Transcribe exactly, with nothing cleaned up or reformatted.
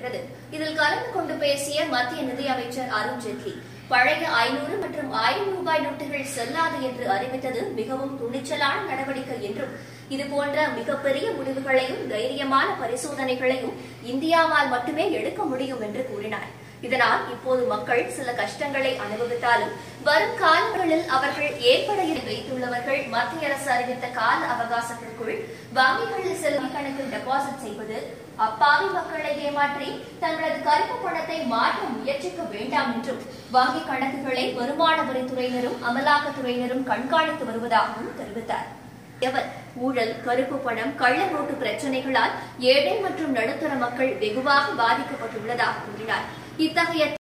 நடைபெற்றது. இதில் கலந்து கொண்டு பேசிய மத்திய நிதியமைச்சர் அருண் ஜேட்லி, பழைய ஐநூறு மற்றும் ஆயிரம் ரூபாய் நோட்டுகள் செல்லாது என்று அறிவித்தது மிகவும் துணிச்சலான நடவடிக்கை என்றும், இதுபோன்ற மிகப்பெரிய முடிவுகளையும் தைரியமான பரிசோதனைகளையும் இந்தியாவால் மட்டுமே எடுக்க முடியும் என்று கூறினார். இதனால் இப்போது மக்கள் சில கஷ்டங்களை அனுபவித்தாலும் வரும் காலங்களில் அவர்கள் ஏற்படையில் வைத்துள்ளவர்கள் மத்திய அரசு அறிவித்த கால அவகாசத்திற்குள் வங்கிகளில் செல்வி கணக்கில் டெபாசிட் செய்வது, அப்பாவி மக்களை ஏமாற்றி தங்களது கருப்பு பணத்தை மாற்ற முயற்சிக்க வேண்டாம் என்றும் வங்கி கணக்குகளை வருமான வரித்துறையினரும் அமலாக்கத்துறையினரும் கண்காணித்து வருவதாகவும் தெரிவித்தார். அவர் ஊழல், கருப்பு பணம், கள்ள நோட்டு பிரச்சினைகளால் ஏழை மற்றும் நடுத்தர மக்கள் வெகுவாக பாதிக்கப்பட்டுள்ளதாக கூறினார். இத்தகைய